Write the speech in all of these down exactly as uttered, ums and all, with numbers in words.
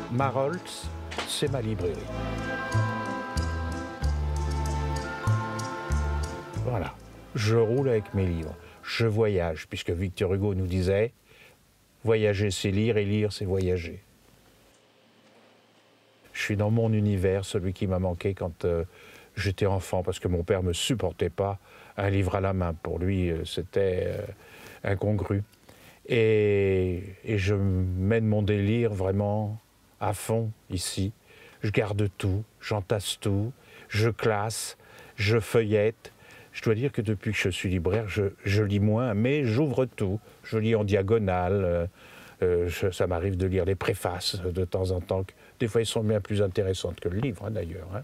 Marolles, c'est ma librairie. Voilà, je roule avec mes livres, je voyage, puisque Victor Hugo nous disait « Voyager, c'est lire, et lire, c'est voyager ». Je suis dans mon univers, celui qui m'a manqué quand euh, j'étais enfant, parce que mon père ne me supportait pas un livre à la main. Pour lui, euh, c'était euh, incongru. Et, et je mène mon délire vraiment à fond ici. Je garde tout, j'entasse tout, je classe, je feuillette. Je dois dire que depuis que je suis libraire, je, je lis moins, mais j'ouvre tout. Je lis en diagonale. Euh, euh, je, ça m'arrive de lire les préfaces de temps en temps. Des fois, ils sont bien plus intéressantes que le livre, hein, d'ailleurs. Hein.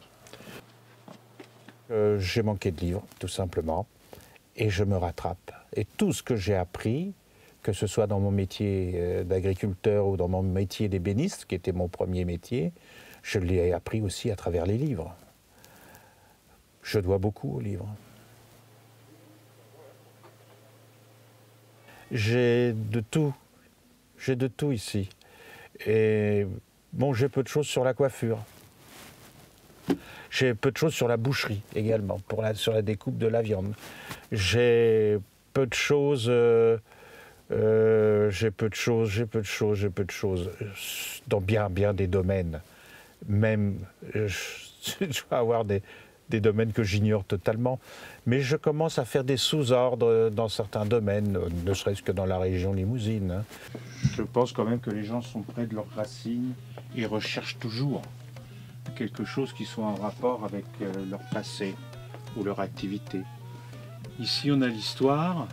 Euh, j'ai manqué de livres, tout simplement, et je me rattrape. Et tout ce que j'ai appris, que ce soit dans mon métier euh, d'agriculteur ou dans mon métier d'ébéniste, qui était mon premier métier, je l'ai appris aussi à travers les livres. Je dois beaucoup aux livres. J'ai de tout. J'ai de tout ici. Et bon, j'ai peu de choses sur la coiffure. J'ai peu de choses sur la boucherie également, pour la, sur la découpe de la viande. J'ai peu de choses, euh, euh, j'ai peu de choses, j'ai peu de choses, j'ai peu de choses dans bien, bien des domaines. Même, je, je dois avoir des, des domaines que j'ignore totalement. Mais je commence à faire des sous-ordres dans certains domaines, ne serait-ce que dans la région limousine. Hein. Je pense quand même que les gens sont près de leurs racines et recherchent toujours quelque chose qui soit en rapport avec leur passé ou leur activité. Ici, on a l'histoire,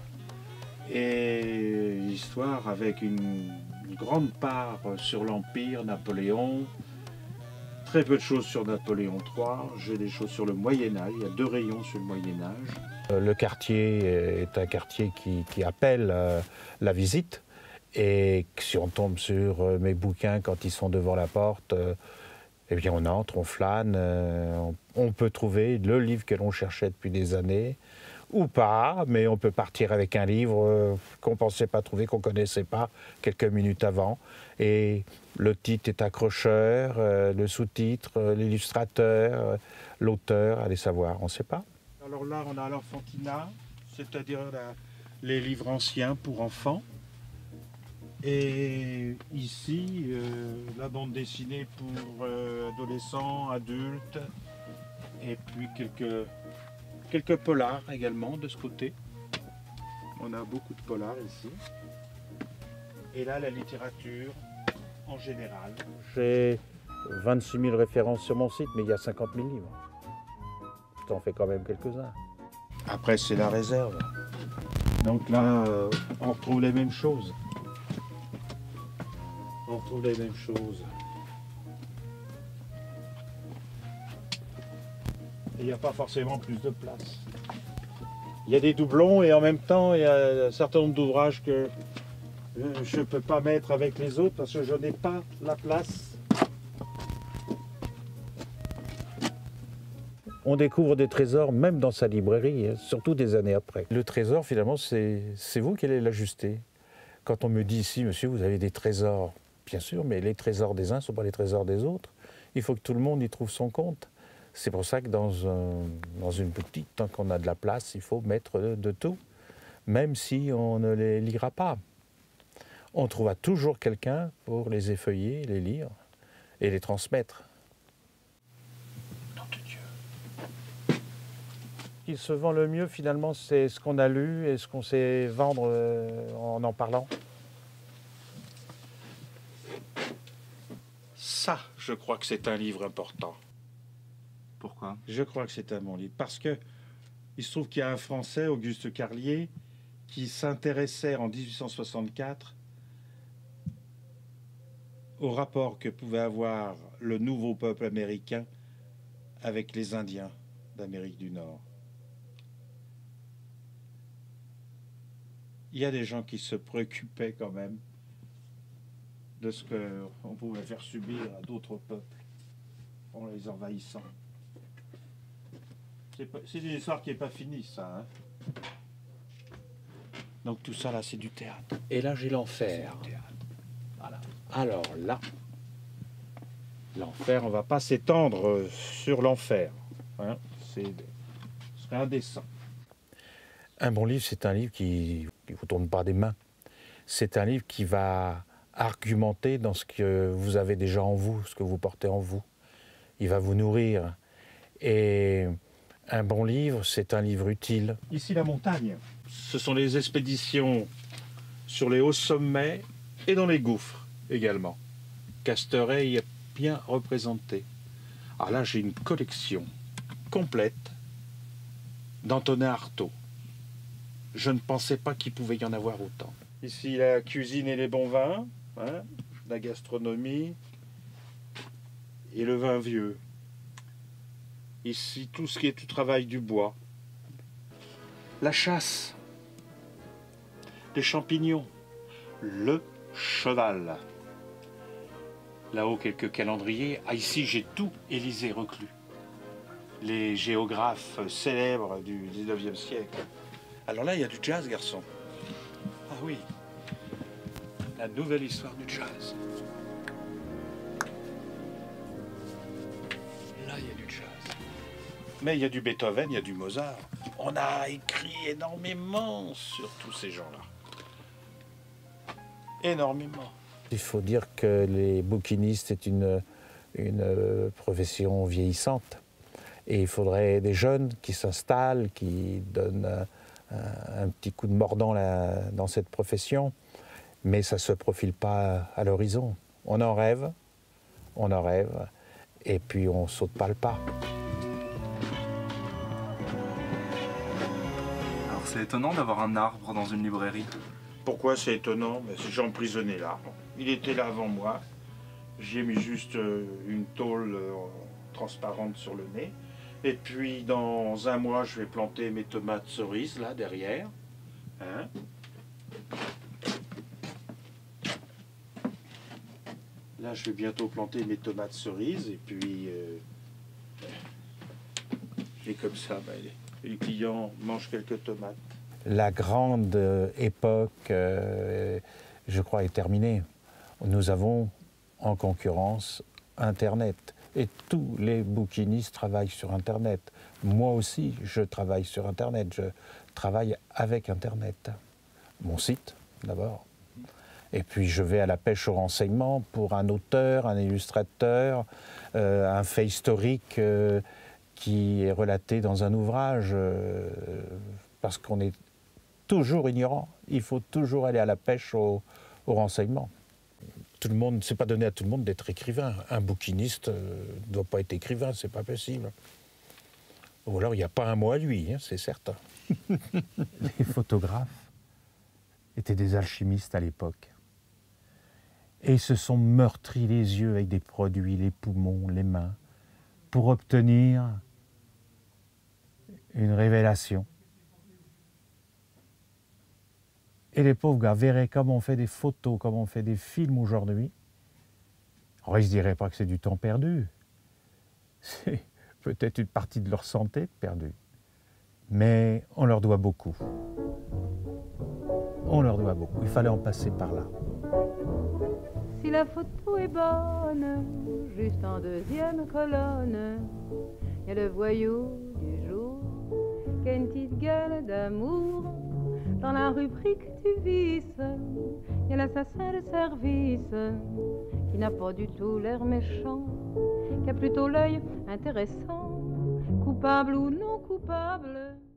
et l'histoire avec une, une grande part sur l'Empire, Napoléon, très peu de choses sur Napoléon trois, j'ai des choses sur le Moyen-Âge, il y a deux rayons sur le Moyen-Âge. Le quartier est un quartier qui, qui appelle euh, la visite, et si on tombe sur euh, mes bouquins quand ils sont devant la porte, euh, eh bien on entre, on flâne, euh, on, on peut trouver le livre que l'on cherchait depuis des années, ou pas, mais on peut partir avec un livre euh, qu'on ne pensait pas trouver, qu'on ne connaissait pas quelques minutes avant. Et le titre est accrocheur, euh, le sous-titre, euh, l'illustrateur, euh, l'auteur, allez savoir, on ne sait pas. Alors là, on a l'Enfantina, c'est-à-dire la, les livres anciens pour enfants. Et ici, euh, la bande dessinée pour euh, adolescents, adultes, et puis quelques, quelques polars également de ce côté. On a beaucoup de polars ici. Et là, la littérature en général. J'ai vingt-six mille références sur mon site, mais il y a cinquante mille livres. J'en fais quand même quelques-uns. Après, c'est la réserve. Donc là, euh, on retrouve les mêmes choses. On retrouve les mêmes choses. Et il n'y a pas forcément plus de place. Il y a des doublons et en même temps, il y a un certain nombre d'ouvrages que je ne peux pas mettre avec les autres parce que je n'ai pas la place. On découvre des trésors même dans sa librairie, surtout des années après. Le trésor, finalement, c'est vous qui allez l'ajuster. Quand on me dit ici, monsieur, vous avez des trésors, bien sûr, mais les trésors des uns ne sont pas les trésors des autres. Il faut que tout le monde y trouve son compte. C'est pour ça que dans, un, dans une boutique, tant qu'on a de la place, il faut mettre de, de tout, même si on ne les lira pas. On trouvera toujours quelqu'un pour les effeuiller, les lire et les transmettre. Nom de Dieu. Il se vend le mieux, finalement, c'est ce qu'on a lu et ce qu'on sait vendre euh, en en parlant. Ça, je crois que c'est un livre important. Pourquoi? Je crois que c'est un bon livre. Parce que il se trouve qu'il y a un Français, Auguste Carlier, qui s'intéressait en mille huit cent soixante-quatre au rapport que pouvait avoir le nouveau peuple américain avec les Indiens d'Amérique du Nord. Il y a des gens qui se préoccupaient quand même de ce qu'on pouvait faire subir à d'autres peuples en les envahissant. C'est une histoire qui n'est pas finie, ça. Hein. Donc tout ça, là, c'est du théâtre. Et là, j'ai l'enfer. Voilà. Alors là, L'enfer, on ne va pas s'étendre sur l'enfer. Hein, c'est, ce serait indécent. Un bon livre, c'est un livre qui ne vous tourne pas des mains. C'est un livre qui va argumenter dans ce que vous avez déjà en vous, ce que vous portez en vous. Il va vous nourrir. Et un bon livre, c'est un livre utile. Ici, la montagne. Ce sont les expéditions sur les hauts sommets et dans les gouffres également. Casteray est bien représenté. Alors là, j'ai une collection complète d'Antonin Artaud. Je ne pensais pas qu'il pouvait y en avoir autant. Ici, la cuisine et les bons vins, hein, la gastronomie et le vin vieux. Ici, tout ce qui est du travail du bois. La chasse, les champignons, le cheval. Là-haut, quelques calendriers. Ah, ici, j'ai tout Élisée Reclus. Les géographes célèbres du dix-neuvième siècle. Alors là, il y a du jazz, garçon. Ah oui, la nouvelle histoire du jazz. Là, il y a du jazz. Mais il y a du Beethoven, il y a du Mozart. On a écrit énormément sur tous ces gens-là. Énormément. Il faut dire que les bouquinistes est une, une profession vieillissante. Et il faudrait des jeunes qui s'installent, qui donnent un, un petit coup de mordant là, dans cette profession. Mais ça ne se profile pas à l'horizon. On en rêve, on en rêve, et puis on ne saute pas le pas. Alors c'est étonnant d'avoir un arbre dans une librairie. Pourquoi c'est étonnant? J'ai emprisonné l'arbre. Il était là avant moi. J'y ai mis juste une tôle transparente sur le nez. Et puis dans un mois, je vais planter mes tomates cerises là derrière. Hein? Là, je vais bientôt planter mes tomates cerises. Et puis, euh, et comme ça, ben, les, les clients mangent quelques tomates. La grande époque, euh, je crois, est terminée. Nous avons en concurrence Internet. Et tous les bouquinistes travaillent sur Internet. Moi aussi, je travaille sur Internet. Je travaille avec Internet. Mon site, d'abord. Et puis, je vais à la pêche au renseignement pour un auteur, un illustrateur, euh, un fait historique euh, qui est relaté dans un ouvrage. Euh, parce qu'on est toujours ignorant. Il faut toujours aller à la pêche au, au renseignement. Tout le monde, c'est pas donné à tout le monde d'être écrivain. Un bouquiniste ne euh, doit pas être écrivain, c'est pas possible. Ou alors il n'y a pas un mot à lui, hein, c'est certain. Les photographes étaient des alchimistes à l'époque. Et ils se sont meurtris les yeux avec des produits, les poumons, les mains, pour obtenir une révélation. Et les pauvres gars verraient comment on fait des photos, comment on fait des films aujourd'hui. Alors, ils ne se diraient pas que c'est du temps perdu. C'est peut-être une partie de leur santé perdue. Mais on leur doit beaucoup. On leur doit beaucoup. Il fallait en passer par là. Si la photo est bonne, juste en deuxième colonne, il y a le voyou du jour qui a une petite gueule d'amour. Dans la rubrique du vice, il y a l'assassin de service qui n'a pas du tout l'air méchant, qui a plutôt l'œil intéressant, coupable ou non coupable.